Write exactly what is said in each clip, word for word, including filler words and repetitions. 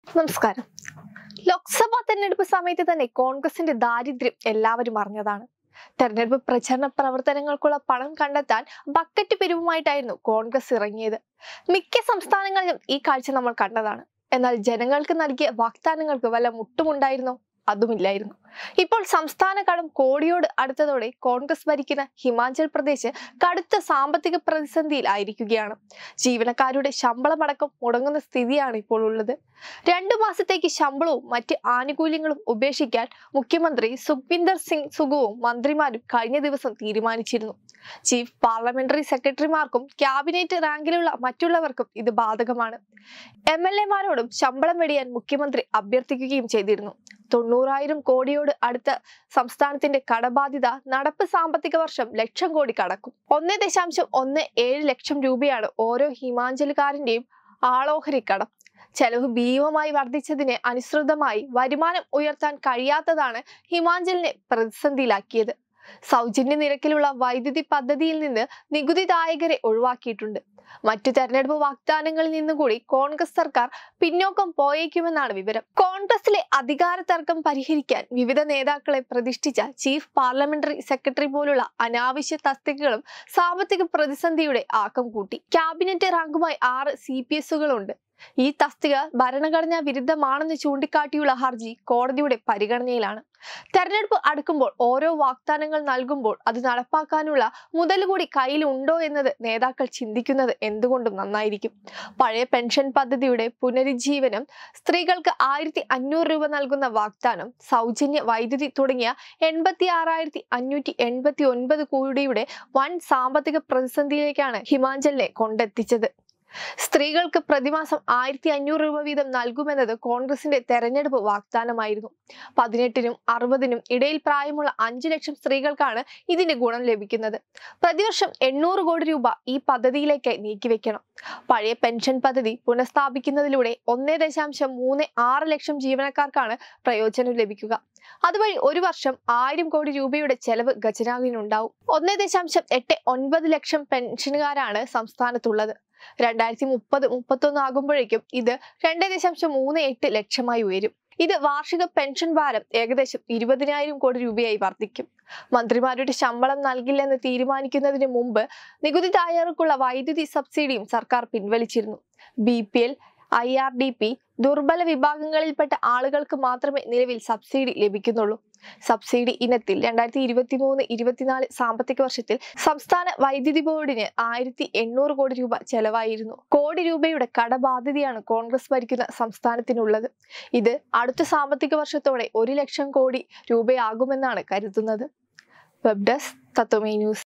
നമസ്കാരം. ലോക്സഭാ തെരഞ്ഞെടുപ്പ് സമയത്ത് തന്നെ കോൺഗ്രസിന്റെ ദാരിദ്ര്യം എല്ലാവരും അറിഞ്ഞതാണ്. തെരഞ്ഞെടുപ്പ് പ്രചരണ പ്രവർത്തനങ്ങൾക്കുള്ള പണം കണ്ടെത്താൻ ബക്കറ്റ് പിരിവുമായിട്ടായിരുന്നു കോൺഗ്രസ് ഇറങ്ങിയത്. മിക്ക സംസ്ഥാനങ്ങളിലും ഈ കാഴ്ച നമ്മൾ കണ്ടതാണ്. എന്നാൽ ജനങ്ങൾക്ക് നൽകിയ വാഗ്ദാനങ്ങൾക്ക് വല്ല മുട്ടുമുണ്ടായിരുന്നോ? അതുമില്ലായിരുന്നു. ഇപ്പോൾ സംസ്ഥാന കടം കോടിയോട് അടുത്തതോടെ കോൺഗ്രസ് ഭരിക്കുന്ന ഹിമാചൽ പ്രദേശ് കടുത്ത സാമ്പത്തിക പ്രതിസന്ധിയിൽ ആയിരിക്കുകയാണ്. ജീവനക്കാരുടെ ശമ്പളമടക്കം മുടങ്ങുന്ന സ്ഥിതിയാണ് ഇപ്പോൾ ഉള്ളത്. രണ്ടു മാസത്തേക്ക് ശമ്പളവും മറ്റ് ആനുകൂല്യങ്ങളും ഉപേക്ഷിക്കാൻ മുഖ്യമന്ത്രി സുഖ്വിന്ദർ സിംഗ് സുഖുവും മന്ത്രിമാരും കഴിഞ്ഞ ദിവസം തീരുമാനിച്ചിരുന്നു. ചീഫ് പാർലമെന്ററി സെക്രട്ടറിമാർക്കും ക്യാബിനറ്റ് റാങ്കിലുള്ള മറ്റുള്ളവർക്കും ഇത് ബാധകമാണ്. എം എൽ എമാരോടും ശമ്പളം വെടിയാൻ മുഖ്യമന്ത്രി അഭ്യർത്ഥിക്കുകയും ചെയ്തിരുന്നു. തൊണ്ണൂറായിരം കോടിയോട് അടുത്ത സംസ്ഥാനത്തിന്റെ കടബാധ്യത നടപ്പ് സാമ്പത്തിക വർഷം ലക്ഷം കോടി കടക്കും. ഒന്ന് ദശാംശം ഒന്ന് ഏഴ് ലക്ഷം രൂപയാണ് ഓരോ ഹിമാചലുകാരന്റെയും ആളോഹരി കടം. ചെലവ് ഭീമമായി വർദ്ധിച്ചതിന് അനുസൃതമായി വരുമാനം ഉയർത്താൻ കഴിയാത്തതാണ് ഹിമാചലിനെ പ്രതിസന്ധിയിലാക്കിയത്. സൗജന്യ നിരക്കിലുള്ള വൈദ്യുതി പദ്ധതിയിൽ നിന്ന് നികുതിദായകരെ ഒഴിവാക്കിയിട്ടുണ്ട്. മറ്റു തെരഞ്ഞെടുപ്പ് വാഗ്ദാനങ്ങളിൽ നിന്നുകൂടി കോൺഗ്രസ് സർക്കാർ പിന്നോക്കം പോയേക്കുമെന്നാണ് വിവരം. കോൺഗ്രസിലെ അധികാര തർക്കം പരിഹരിക്കാൻ വിവിധ നേതാക്കളെ പ്രതിഷ്ഠിച്ച ചീഫ് പാർലമെന്ററി സെക്രട്ടറി പോലുള്ള അനാവശ്യ തസ്തികകളും സാമ്പത്തിക പ്രതിസന്ധിയുടെ ആക്കം കൂട്ടി. ക്യാബിനറ്റ് റാങ്കുമായി ആറ് സി പി എസുകളുണ്ട്. ഈ തസ്തിക ഭരണഘടനാ വിരുദ്ധമാണെന്ന് ചൂണ്ടിക്കാട്ടിയുള്ള ഹർജി കോടതിയുടെ പരിഗണനയിലാണ്. തെരഞ്ഞെടുപ്പ് അടുക്കുമ്പോൾ ഓരോ വാഗ്ദാനങ്ങൾ നൽകുമ്പോൾ അത് നടപ്പാക്കാനുള്ള മുതൽ കൂടി കയ്യിലുണ്ടോ എന്നത് നേതാക്കൾ ചിന്തിക്കുന്നത് എന്തുകൊണ്ടും നന്നായിരിക്കും. പഴയ പെൻഷൻ പദ്ധതിയുടെ പുനരുജ്ജീവനം, സ്ത്രീകൾക്ക് ആയിരത്തി അഞ്ഞൂറ് രൂപ നൽകുന്ന വാഗ്ദാനം, സൗജന്യ വൈദ്യുതി തുടങ്ങിയ എൺപത്തി ആറായിരത്തി അഞ്ഞൂറ്റി എൺപത്തി ഒൻപത് കോടിയുടെ വൻ സാമ്പത്തിക പ്രതിസന്ധിയിലേക്കാണ് ഹിമാചലിനെ കൊണ്ടെത്തിച്ചത്. സ്ത്രീകൾക്ക് പ്രതിമാസം ആയിരത്തി അഞ്ഞൂറ് രൂപ വീതം നൽകുമെന്നത് കോൺഗ്രസിന്റെ തെരഞ്ഞെടുപ്പ് വാഗ്ദാനമായിരുന്നു. പതിനെട്ടിനും അറുപതിനും ഇടയിൽ പ്രായമുള്ള അഞ്ചു ലക്ഷം സ്ത്രീകൾക്കാണ് ഇതിന്റെ ഗുണം ലഭിക്കുന്നത്. പ്രതിവർഷം എണ്ണൂറ് കോടി രൂപ ഈ പദ്ധതിയിലേക്ക് നീക്കിവെക്കണം. പഴയ പെൻഷൻ പദ്ധതി പുനഃസ്ഥാപിക്കുന്നതിലൂടെ ഒന്നേ ദശാംശം മൂന്ന് ആറ് ലക്ഷം ജീവനക്കാർക്കാണ് പ്രയോജനം ലഭിക്കുക. അതുവഴി ഒരു വർഷം ആയിരം കോടി രൂപയുടെ ചെലവ് ഖജനാവിനുണ്ടാവും. ഒന്നേ ദശാംശം എട്ട് ഒൻപത് ലക്ഷം പെൻഷനുകാരാണ് സംസ്ഥാനത്തുള്ളത്. രണ്ടായിരത്തി മുപ്പത് മുപ്പത്തൊന്ന് ആകുമ്പോഴേക്കും ഇത് രണ്ട് ദശാംശം മൂന്ന് എട്ട് ലക്ഷമായി ഉയരും. ഇത് വാർഷിക പെൻഷൻ ഭാരം ഏകദേശം ഇരുപതിനായിരം കോടി രൂപയായി വർദ്ധിക്കും. മന്ത്രിമാരുടെ ശമ്പളം നൽകില്ലെന്ന് തീരുമാനിക്കുന്നതിന് മുമ്പ് നികുതിദായകർക്കുള്ള വൈദ്യുതി സബ്സിഡിയും സർക്കാർ പിൻവലിച്ചിരുന്നു. B P L, I R D P, ദുർബല വിഭാഗങ്ങളിൽപ്പെട്ട ആളുകൾക്ക് മാത്രമേ നിലവിൽ സബ്സിഡി ലഭിക്കുന്നുള്ളൂ. സബ്സിഡി ഇനത്തിൽ രണ്ടായിരത്തി ഇരുപത്തി മൂന്ന് ഇരുപത്തിനാല് സാമ്പത്തിക വർഷത്തിൽ സംസ്ഥാന വൈദ്യുതി ബോർഡിന് ആയിരത്തി എണ്ണൂറ് കോടി രൂപ ചെലവായിരുന്നു. കോടി രൂപയുടെ കടബാധ്യതയാണ് കോൺഗ്രസ് ഭരിക്കുന്ന സംസ്ഥാനത്തിനുള്ളത്. ഇത് അടുത്ത സാമ്പത്തിക വർഷത്തോടെ ഒരു ലക്ഷം കോടി രൂപയാകുമെന്നാണ് കരുതുന്നത്. Web desk Tattvamayi news.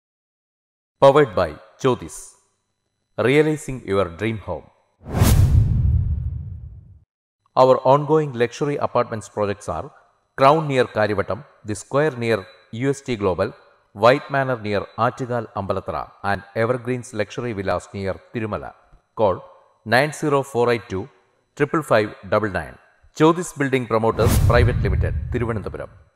Powered by Jyothis, realising your dream home. Our ongoing luxury apartments projects are Crown near Karivattam, The Square near U S T Global, White Manor near Achigal Ambalathra, and Evergreens Luxury Villas near Tirumala. Call nine zero four eight two five five five nine nine. Jyothis Building Promoters Private Limited, Thiruvananthapuram.